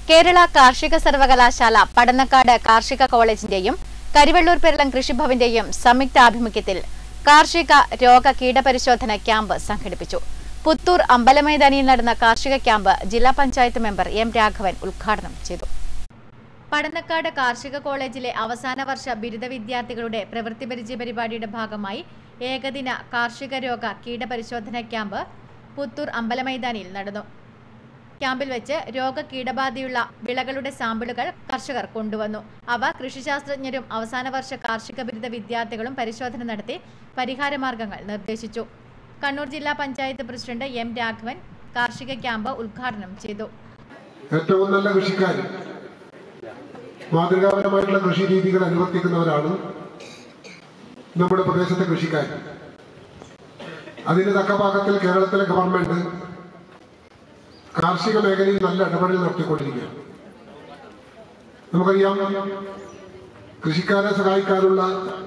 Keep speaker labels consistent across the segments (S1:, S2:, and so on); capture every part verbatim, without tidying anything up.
S1: കേരള കാർഷിക സർവകലാശാല പടന്നക്കാട് കാർഷിക കോളേജിന്റെയും കരിവെള്ളൂർ പെരളം കൃഷിഭവന്റെയും സംയുക്താഭിമുഖ്യത്തിൽ കാർഷിക രോഗ കീടപരിശോധന ക്യാമ്പ് സംഘടിപ്പിച്ചു. പുത്തൂർ അമ്പലമൈതാനിയിൽ നടന്ന കാർഷിക ക്യാമ്പ് ജില്ലാ പഞ്ചായത്ത് മെമ്പർ എം രാഘവൻ ഉദ്ഘാടനം ചെയ്തു. പടന്നക്കാട് കാർഷിക കോളേജിലെ അവസാന വർഷ ബിരുദ വിദ്യാർത്ഥികളുടെ പ്രവൃത്തി പരിചയ പരിപാടിയുടെ ഭാഗമായി ഏകദിന കാർഷിക രോഗ കീടപരിശോധന ക്യാമ്പ് പുത്തൂർ അമ്പലമൈതാനിയിൽ നടന്നു. ക്യാമ്പിൽ വെച്ച് രോഗ കീടബാധയുള്ള വിളകളുടെ സാമ്പിളുകൾ കർഷകർ കൊണ്ടുവന്നു. അവ കൃഷിശാസ്ത്രജ്ഞരും അവസാന വർഷ കാർഷിക ബിരുദ വിദ്യാർത്ഥികളും പരിശോധന നടത്തി പരിഹാരമാർഗങ്ങൾ നിർദ്ദേശിച്ചു. കണ്ണൂർ ജില്ലാ പഞ്ചായത്ത് പ്രസിഡന്റ് എം രാഘവൻ കാർഷിക ക്യാമ്പ് ഉദ്ഘാടനം ചെയ്തു.
S2: ഏറ്റവും നല്ല കൃഷിക്കാർ മാതൃകാപരമായിട്ടുള്ള കൃഷി രീതികൾ അനുവർത്തിക്കുന്നവരാണ് നമ്മുടെ പ്രദേശത്തെ കൃഷിക്കാർ. അതിന് തക്ക പാകത്തിൽ കേരളത്തിലെ ഗവൺമെന്റ് കാർഷിക മേഖലയിൽ നല്ല ഇടപെടൽ നടത്തിക്കൊണ്ടിരിക്കുകയാണ്. നമുക്കറിയാം, കൃഷിക്കാരെ സഹായിക്കാനുള്ള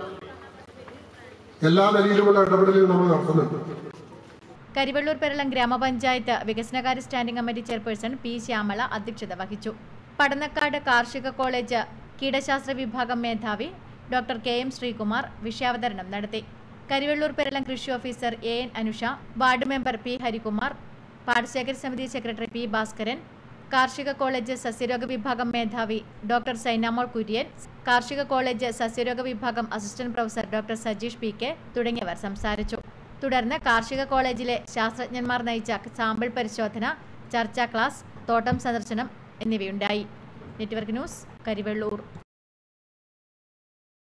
S2: എല്ലാ നിലയിലുമുള്ള ഇടപെടലും നമ്മൾ നടത്തുന്നുണ്ട്.
S1: കരിവെള്ളൂർ പെരളം ഗ്രാമപഞ്ചായത്ത് വികസനകാര്യ standing committee chairperson P Shyamala അധ്യക്ഷത വഹിച്ചു. പടന്നക്കാട് കാർഷിക കോളേജ് കീടശാസ്ത്ര വിഭാഗം മേധാവി ഡോക്ടർ കെ എം ശ്രീകുമാർ വിഷയാവതരണം നടത്തി. കരിവെള്ളൂർ പെരളം കൃഷി officer A N Anusha, ward member P Harikumar, പാടശേഖര സമിതി സെക്രട്ടറി പി ഭാസ്കരൻ, കാർഷിക കോളേജ് സസ്യരോഗ വിഭാഗം മേധാവി ഡോക്ടർ സൈനാമോൾ കുര്യൻ, കാർഷിക കോളേജ് സസ്യരോഗ വിഭാഗം assistant professor doctor Sajeesh P K തുടങ്ങിയവർ സംസാരിച്ചു. തുടർന്ന് കാർഷിക കോളേജിലെ ശാസ്ത്രജ്ഞന്മാർ നയിച്ച സാമ്പിൾ പരിശോധന, ചർച്ചാ ക്ലാസ്, തോട്ടം സന്ദർശനം എന്നിവയുണ്ടായി. Network news, Karivellur.